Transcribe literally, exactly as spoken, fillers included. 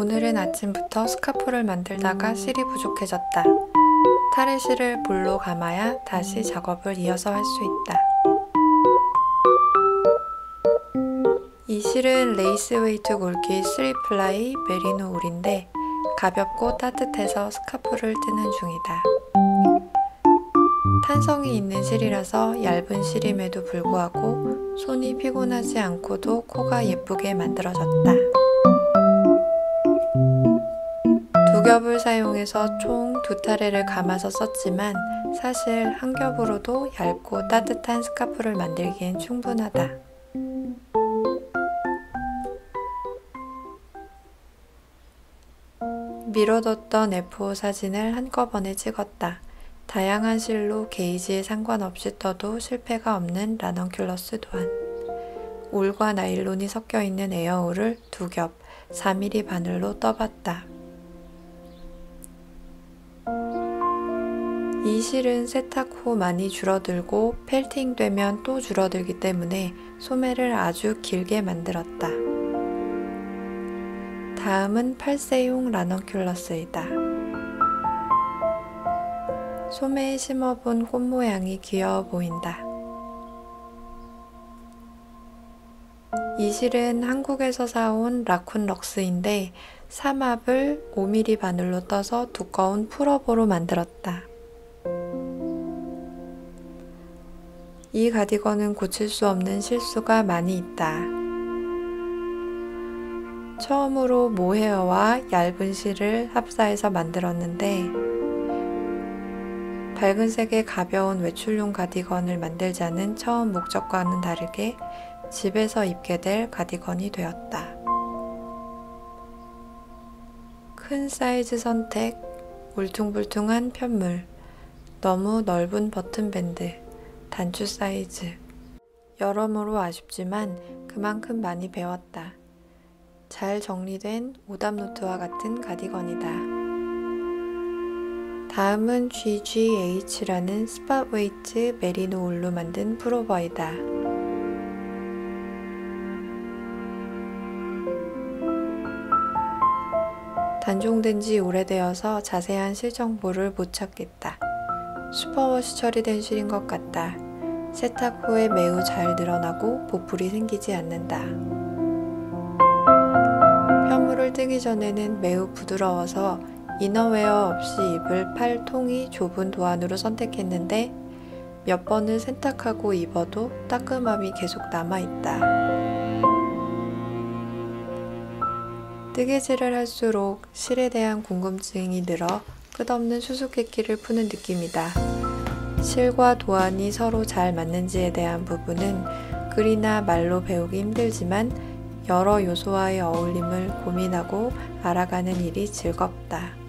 오늘은 아침부터 스카프를 만들다가 실이 부족해졌다. 타르실을 볼로 감아야 다시 작업을 이어서 할 수 있다. 이 실은 레이스 웨이트 굵기 쓰리 플라이 메리노 울인데 가볍고 따뜻해서 스카프를 뜨는 중이다. 탄성이 있는 실이라서 얇은 실임에도 불구하고 손이 피곤하지 않고도 코가 예쁘게 만들어졌다. 두 겹을 사용해서 총 두 타래를 감아서 썼지만 사실 한 겹으로도 얇고 따뜻한 스카프를 만들기엔 충분하다. 미뤄뒀던 에프오 사진을 한꺼번에 찍었다. 다양한 실로 게이지에 상관없이 떠도 실패가 없는 라넌큘러스 도안. 울과 나일론이 섞여있는 에어울을 두 겹, 사 밀리미터 바늘로 떠봤다. 이 실은 세탁 후 많이 줄어들고 펠팅 되면 또 줄어들기 때문에 소매를 아주 길게 만들었다. 다음은 팔세용 라넌큘러스이다. 소매에 심어본 꽃 모양이 귀여워 보인다. 이 실은 한국에서 사온 라쿤 럭스인데 삼합을 오 밀리미터 바늘로 떠서 두꺼운 풀업으로 만들었다. 이 가디건은 고칠 수 없는 실수가 많이 있다. 처음으로 모헤어와 얇은 실을 합사해서 만들었는데 밝은 색의 가벼운 외출용 가디건을 만들자는 처음 목적과는 다르게 집에서 입게 될 가디건이 되었다. 큰 사이즈 선택, 울퉁불퉁한 편물, 너무 넓은 버튼밴드, 단추 사이즈. 여러모로 아쉽지만 그만큼 많이 배웠다. 잘 정리된 오답노트와 같은 가디건이다. 다음은 지지에이치라는 스팟웨이트 메리노 울로 만든 풀오버이다. 단종된 지 오래되어서 자세한 실 정보를 못 찾겠다. 슈퍼워시 처리된 실인 것 같다. 세탁 후에 매우 잘 늘어나고 보풀이 생기지 않는다. 편물을 뜨기 전에는 매우 부드러워서 이너웨어 없이 입을 팔 통이 좁은 도안으로 선택했는데 몇 번을 세탁하고 입어도 따끔함이 계속 남아있다. 뜨개질을 할수록 실에 대한 궁금증이 늘어 끝없는 수수께끼를 푸는 느낌이다. 실과 도안이 서로 잘 맞는지에 대한 부분은 글이나 말로 배우기 힘들지만 여러 요소와의 어울림을 고민하고 알아가는 일이 즐겁다.